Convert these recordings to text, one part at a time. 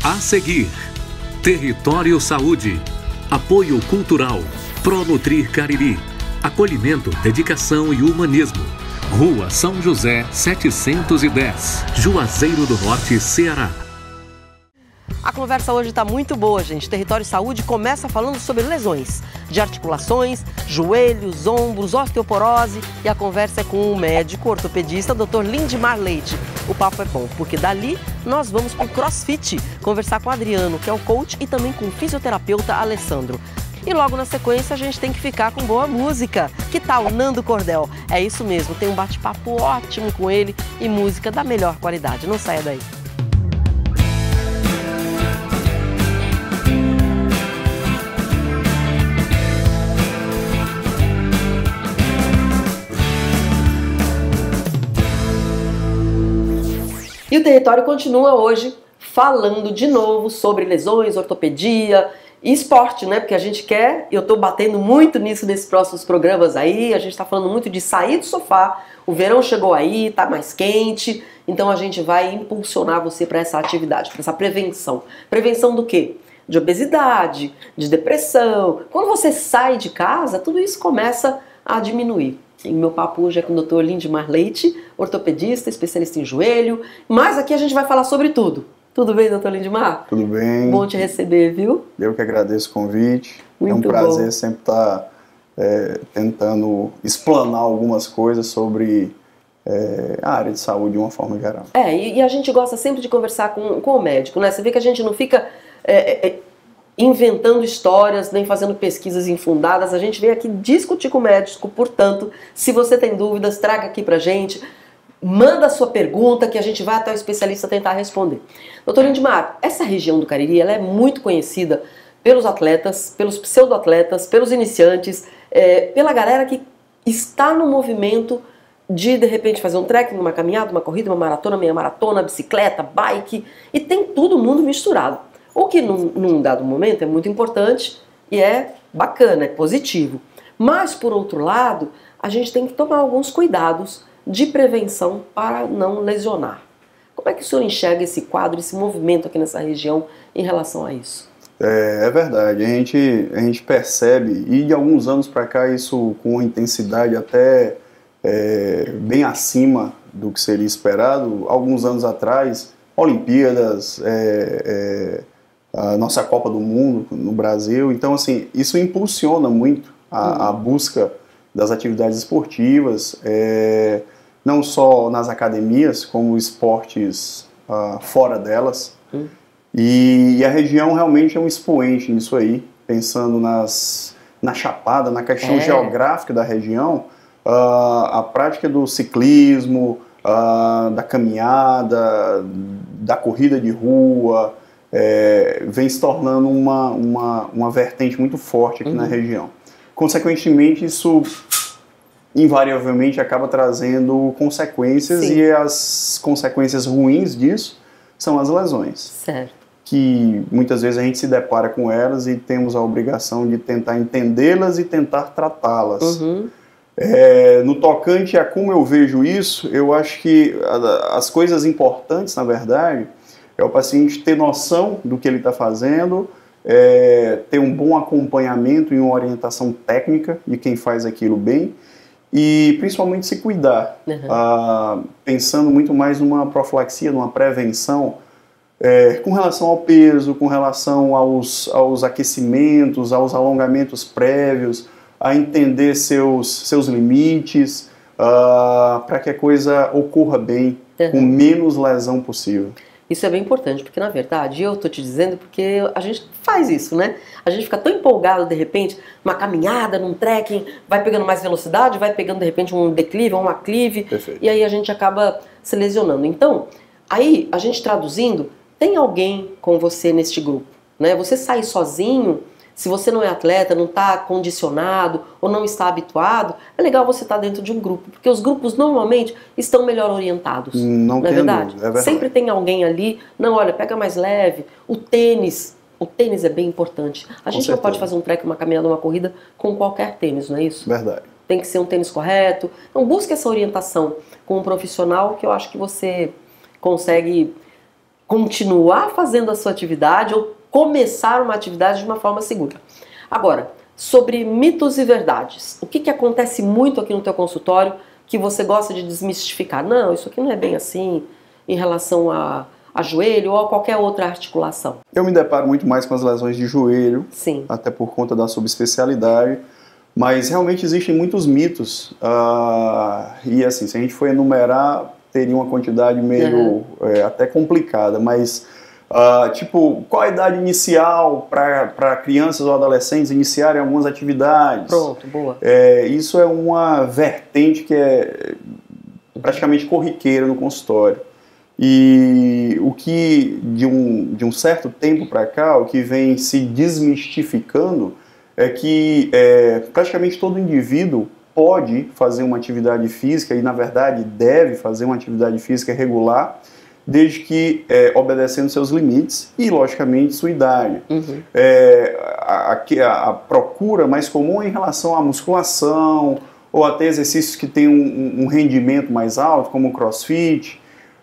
A seguir, Território Saúde, apoio cultural, Pronutrir Cariri, acolhimento, dedicação e humanismo. Rua São José, 710, Juazeiro do Norte, Ceará. A conversa hoje está muito boa, gente. Território Saúde começa falando sobre lesões de articulações, joelhos, ombros, osteoporose. E a conversa é com o médico ortopedista, Dr. Lindmar Leite. O papo é bom, porque dali nós vamos para o CrossFit, conversar com o Adriano, que é o coach, e também com o fisioterapeuta Alessandro. E logo na sequência a gente tem que ficar com boa música. Que tal Nando Cordel? É isso mesmo, tem um bate-papo ótimo com ele e música da melhor qualidade. Não saia daí. E o Território continua hoje falando de novo sobre lesões, ortopedia e esporte, né? Porque a gente quer, eu tô batendo muito nisso nesses próximos programas aí, a gente tá falando muito de sair do sofá, o verão chegou aí, tá mais quente, então a gente vai impulsionar você para essa atividade, para essa prevenção. Prevenção do quê? De obesidade, de depressão. Quando você sai de casa, tudo isso começa a diminuir. E meu papo hoje é com o Dr. Lindmar Leite, ortopedista, especialista em joelho, mas aqui a gente vai falar sobre tudo. Tudo bem, doutor Lindmar? Tudo bem. Bom te receber, viu? Eu que agradeço o convite. Muito é um prazer bom. sempre estar tentando explanar algumas coisas sobre a área de saúde de uma forma geral. E a gente gosta sempre de conversar com o médico, né? Você vê que a gente não fica inventando histórias, nem fazendo pesquisas infundadas. A gente vem aqui discutir com o médico, portanto, se você tem dúvidas, traga aqui pra gente. Manda a sua pergunta que a gente vai até o especialista tentar responder. Doutor Lindmar, essa região do Cariri ela é muito conhecida pelos atletas, pelos pseudo-atletas, pelos iniciantes, pela galera que está no movimento de repente, fazer um trekking, uma caminhada, uma corrida, uma maratona, meia maratona, bicicleta, bike, e tem todo mundo misturado. O que num dado momento é muito importante e é bacana, é positivo. Mas, por outro lado, a gente tem que tomar alguns cuidados de prevenção para não lesionar. Como é que o senhor enxerga esse quadro, esse movimento aqui nessa região em relação a isso? É verdade, a gente percebe, e de alguns anos para cá isso com uma intensidade até bem acima do que seria esperado. Alguns anos atrás, Olimpíadas, a nossa Copa do Mundo no Brasil, então assim, isso impulsiona muito a busca das atividades esportivas, não só nas academias, como esportes fora delas. E a região realmente é um expoente nisso aí, pensando na Chapada, na questão geográfica da região, a prática do ciclismo, da caminhada, da corrida de rua, vem se tornando uma vertente muito forte aqui na região. Consequentemente, isso invariavelmente acaba trazendo consequências. Sim. E as consequências ruins disso são as lesões. Certo. Que muitas vezes a gente se depara com elas e temos a obrigação de tentar entendê-las e tentar tratá-las. No tocante a como eu vejo isso, eu acho que as coisas importantes, na verdade, é o paciente ter noção do que ele está fazendo, ter um bom acompanhamento e uma orientação técnica de quem faz aquilo bem, e principalmente se cuidar, pensando muito mais numa profilaxia, numa prevenção, com relação ao peso, com relação aos aquecimentos, aos alongamentos prévios, a entender seus limites, para que a coisa ocorra bem, com menos lesão possível. Isso é bem importante, porque na verdade, eu tô te dizendo porque a gente faz isso, né? A gente fica tão empolgado, de repente, uma caminhada, num trekking, vai pegando mais velocidade, vai pegando de repente um declive ou um aclive, e aí a gente acaba se lesionando. Então, aí a gente traduzindo, tem alguém com você neste grupo, né? Você sair sozinho, se você não é atleta, não está condicionado ou não está habituado, é legal você estar dentro de um grupo, porque os grupos normalmente estão melhor orientados. Não é verdade? Sempre tem alguém ali, não, olha, pega mais leve. O tênis é bem importante. A gente não pode fazer um treco, uma caminhada, uma corrida com qualquer tênis, não é isso? Verdade. Tem que ser um tênis correto. Então busque essa orientação com um profissional que eu acho que você consegue continuar fazendo a sua atividade ou começar uma atividade de uma forma segura. Agora, sobre mitos e verdades. O que acontece muito aqui no teu consultório que você gosta de desmistificar? Não, isso aqui não é bem assim em relação a joelho ou a qualquer outra articulação. Eu me deparo muito mais com as lesões de joelho, sim, até por conta da subespecialidade, mas realmente existem muitos mitos. E assim, se a gente for enumerar, teria uma quantidade meio até complicada, mas tipo, qual a idade inicial para crianças ou adolescentes iniciarem algumas atividades? Pronto, boa. Isso é uma vertente que é praticamente corriqueira no consultório. E o que, de um certo tempo para cá, o que vem se desmistificando é que praticamente todo indivíduo pode fazer uma atividade física e, na verdade, deve fazer uma atividade física regular, desde que obedecendo seus limites e, logicamente, sua idade. Uhum. A procura mais comum é em relação à musculação ou até exercícios que têm um rendimento mais alto, como o crossfit,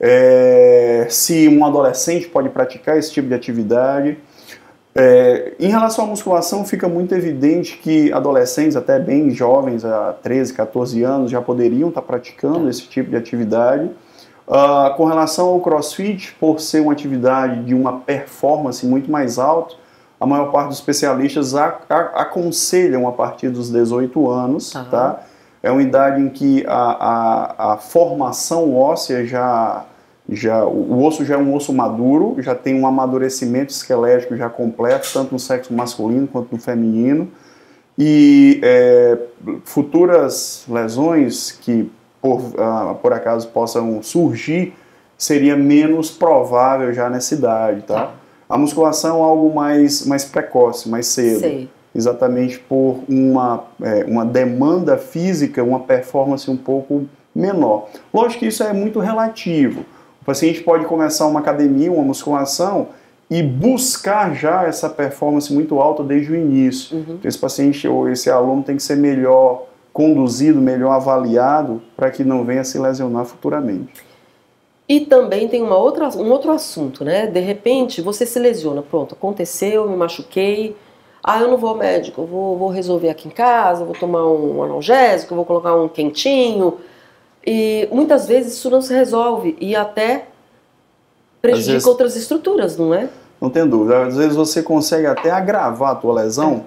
se um adolescente pode praticar esse tipo de atividade. Em relação à musculação, fica muito evidente que adolescentes, até bem jovens, há 13, 14 anos, já poderiam estar praticando esse tipo de atividade. Com relação ao crossfit, por ser uma atividade de uma performance muito mais alta, a maior parte dos especialistas aconselham a partir dos 18 anos, tá? É uma idade em que a formação óssea o osso já é um osso maduro, já tem um amadurecimento esquelético já completo, tanto no sexo masculino quanto no feminino, e futuras lesões que por acaso possam surgir, seria menos provável já nessa idade, tá? A musculação é algo mais precoce, mais cedo. Sei. Exatamente por uma demanda física, uma performance um pouco menor. Lógico que isso é muito relativo. O paciente pode começar uma academia, uma musculação, e buscar já essa performance muito alta desde o início. Uhum. Então, esse paciente ou esse aluno tem que ser melhor conduzido, melhor avaliado, para que não venha se lesionar futuramente. E também tem um outro assunto, né? De repente, você se lesiona. Pronto, aconteceu, me machuquei. Eu não vou ao médico, eu vou resolver aqui em casa, vou tomar um analgésico, vou colocar um quentinho. E muitas vezes isso não se resolve e até prejudica outras estruturas, não é? Não tem dúvida. Às vezes você consegue até agravar a tua lesão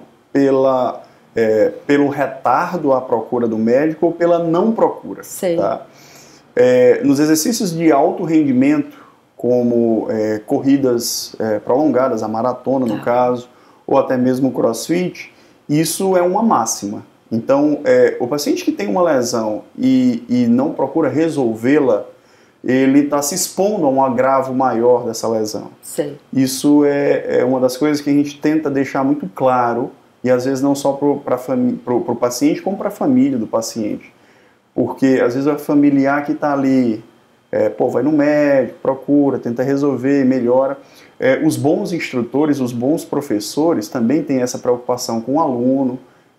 pelo retardo à procura do médico ou pela não procura. Sei. Tá? Nos exercícios de alto rendimento, como corridas prolongadas, a maratona no caso, ou até mesmo o crossfit, isso é uma máxima. Então, o paciente que tem uma lesão e não procura resolvê-la, ele está se expondo a um agravo maior dessa lesão. Sim. Isso é uma das coisas que a gente tenta deixar muito claro, e às vezes não só para o paciente, como para a família do paciente. Porque às vezes é o familiar que está ali, vai no médico, procura, tenta resolver, melhora. Os bons instrutores, os bons professores também têm essa preocupação com o aluno.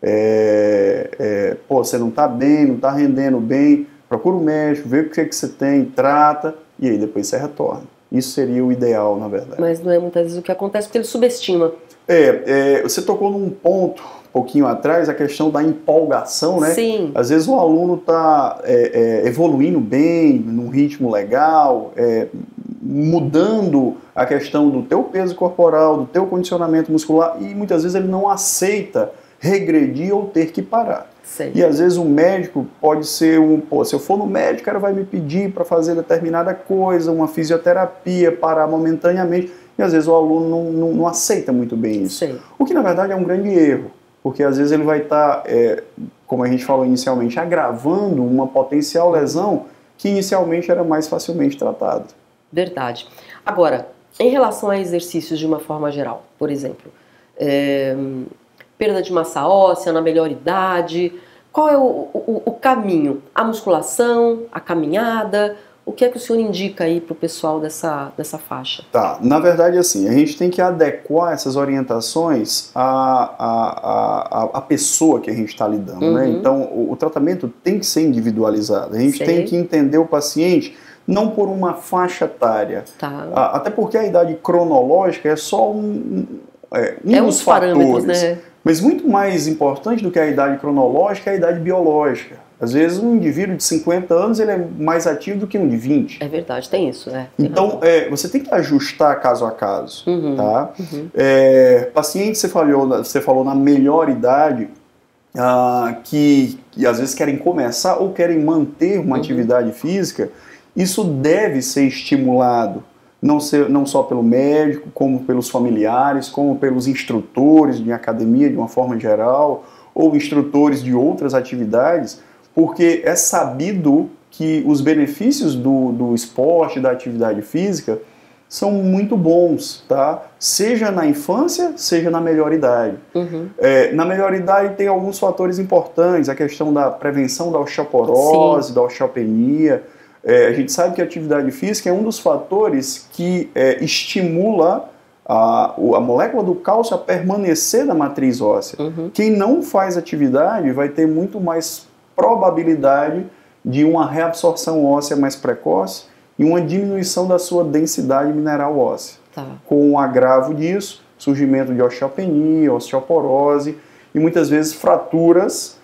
Você não está bem, não está rendendo bem, procura o médico, vê o que você tem, trata, e aí depois você retorna. Isso seria o ideal, na verdade. Mas não é muitas vezes o que acontece, porque ele subestima. Você tocou num ponto, um pouquinho atrás, a questão da empolgação, né? Sim. Às vezes o aluno está evoluindo bem, num ritmo legal, mudando a questão do teu peso corporal, do teu condicionamento muscular, e muitas vezes ele não aceita regredir ou ter que parar. Sim. E às vezes o médico pode ser se eu for no médico, o cara vai me pedir para fazer determinada coisa, uma fisioterapia, parar momentaneamente, e às vezes o aluno não aceita muito bem isso. Sim. O que na verdade é um grande erro, porque às vezes ele vai estar, como a gente falou inicialmente, agravando uma potencial lesão que inicialmente era mais facilmente tratada. Verdade. Agora, em relação a exercícios de uma forma geral, por exemplo, perda de massa óssea na melhor idade, qual é o caminho? A musculação, a caminhada? O que é que o senhor indica aí para o pessoal dessa faixa? Tá, na verdade assim, a gente tem que adequar essas orientações à pessoa que a gente está lidando, né? Então o tratamento tem que ser individualizado, a gente tem que entender o paciente não por uma faixa etária. Tá. Até porque a idade cronológica é só um dos parâmetros, fatores. né? Mas muito mais importante do que a idade cronológica é a idade biológica. Às vezes um indivíduo de 50 anos ele é mais ativo do que um de 20. É verdade, tem isso. Então, você tem que ajustar caso a caso. Tá? Pacientes, você falou na melhor idade, que às vezes querem começar ou querem manter uma atividade física, isso deve ser estimulado. Não só pelo médico, como pelos familiares, como pelos instrutores de academia de uma forma geral, ou instrutores de outras atividades, porque é sabido que os benefícios do esporte, da atividade física, são muito bons, tá? Seja na infância, seja na melhor idade. Na melhor idade tem alguns fatores importantes, a questão da prevenção da osteoporose, sim, da osteopenia. A gente sabe que a atividade física é um dos fatores que estimula a molécula do cálcio a permanecer na matriz óssea. Quem não faz atividade vai ter muito mais probabilidade de uma reabsorção óssea mais precoce e uma diminuição da sua densidade mineral óssea. Tá. Com o agravo disso, surgimento de osteopenia, osteoporose e muitas vezes fraturas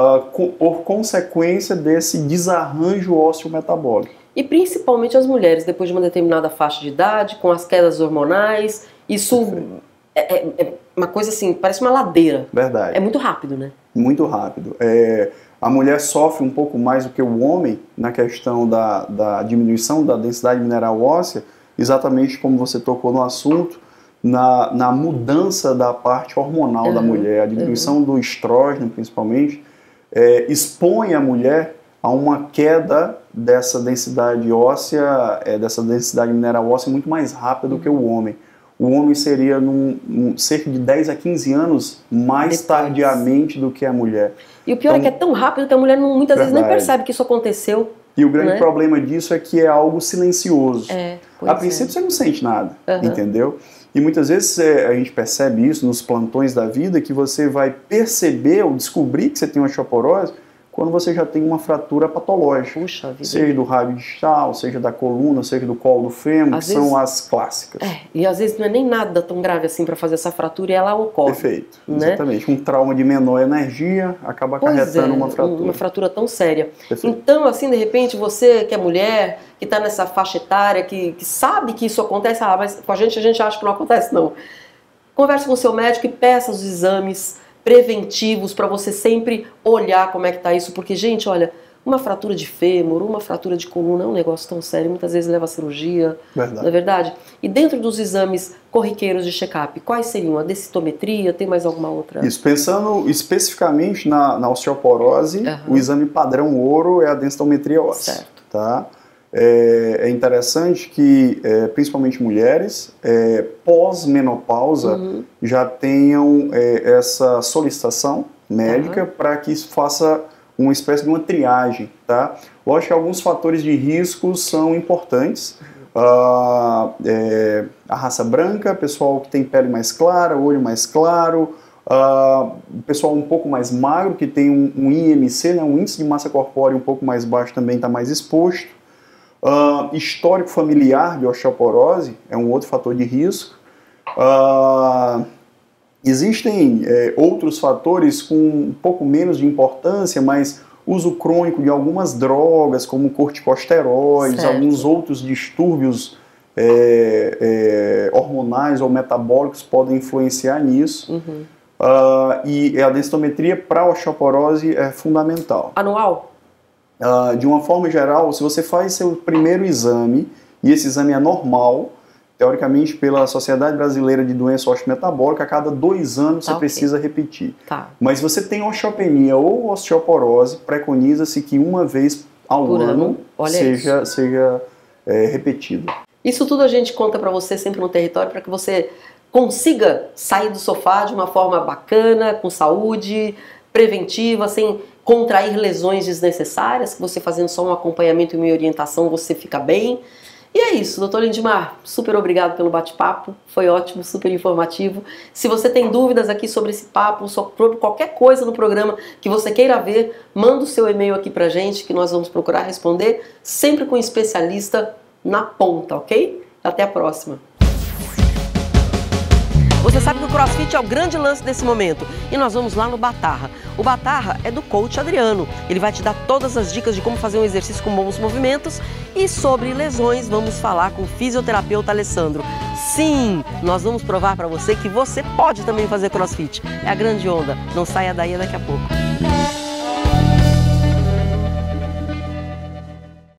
por consequência desse desarranjo ósseo-metabólico. E principalmente as mulheres, depois de uma determinada faixa de idade, com as quedas hormonais, isso é uma coisa assim, parece uma ladeira. Verdade. É muito rápido, né? Muito rápido. A mulher sofre um pouco mais do que o homem na questão da diminuição da densidade mineral óssea, exatamente como você tocou no assunto, na mudança da parte hormonal da mulher, a diminuição do estrógeno, principalmente, expõe a mulher a uma queda dessa densidade óssea, dessa densidade mineral óssea muito mais rápida do que o homem. O homem seria cerca de 10 a 15 anos mais tardiamente do que a mulher. E o pior é que é tão rápido que a mulher muitas vezes nem percebe que isso aconteceu. E o grande problema disso é que é algo silencioso. A princípio você não sente nada, entendeu? E muitas vezes a gente percebe isso nos plantões da vida, que você vai perceber ou descobrir que você tem uma osteoporose quando você já tem uma fratura patológica. Puxa vida. Seja do rádio distal, seja da coluna, seja do colo do fêmur, que são as clássicas. E às vezes não é nem nada tão grave assim para fazer essa fratura e ela ocorre. Perfeito, né? Exatamente. Um trauma de menor energia acaba acarretando uma fratura. Uma fratura tão séria. Perfeito. Então, assim, de repente, você que é mulher, que está nessa faixa etária, que sabe que isso acontece, mas com a gente acha que não acontece, não. Converse com o seu médico e peça os exames preventivos para você sempre olhar como é que tá isso, porque, gente, olha, uma fratura de fêmur, uma fratura de coluna é um negócio tão sério, muitas vezes leva a cirurgia, não é verdade? E dentro dos exames corriqueiros de check-up, quais seriam? A densitometria, tem mais alguma outra? Isso, pensando especificamente na osteoporose, o exame padrão ouro é a densitometria óssea. Certo. Tá? É interessante que, principalmente mulheres, pós-menopausa, já tenham essa solicitação médica para que isso faça uma espécie de uma triagem. Tá? Lógico que alguns fatores de risco são importantes. A raça branca, pessoal que tem pele mais clara, olho mais claro, pessoal um pouco mais magro, que tem um IMC, né, um índice de massa corpórea um pouco mais baixo, também está mais exposto. Histórico familiar de osteoporose é um outro fator de risco. Existem outros fatores com um pouco menos de importância, mas uso crônico de algumas drogas, como corticosteroides, alguns outros distúrbios hormonais ou metabólicos podem influenciar nisso. E a densitometria para a osteoporose é fundamental. Anual? De uma forma geral, se você faz seu primeiro exame, e esse exame é normal, teoricamente pela Sociedade Brasileira de Doença Osteometabólica, a cada 2 anos você precisa repetir. Mas se você tem osteopenia ou osteoporose, preconiza-se que uma vez ao ano seja repetido. Isso tudo a gente conta para você sempre no território, para que você consiga sair do sofá de uma forma bacana, com saúde, preventiva, sem contrair lesões desnecessárias, que você fazendo só um acompanhamento e uma orientação você fica bem. E é isso, doutor Lindimar, super obrigado pelo bate-papo, foi ótimo, super informativo. Se você tem dúvidas aqui sobre esse papo, sobre qualquer coisa no programa que você queira ver, manda o seu e-mail aqui pra gente, que nós vamos procurar responder, sempre com um especialista na ponta, ok? Até a próxima. Você sabe que o CrossFit é o grande lance desse momento e nós vamos lá no Batarra. O Batarra é do coach Adriano. Ele vai te dar todas as dicas de como fazer um exercício com bons movimentos e sobre lesões vamos falar com o fisioterapeuta Alessandro. Sim, nós vamos provar para você que você pode também fazer CrossFit. É a grande onda. Não saia daí, daqui a pouco.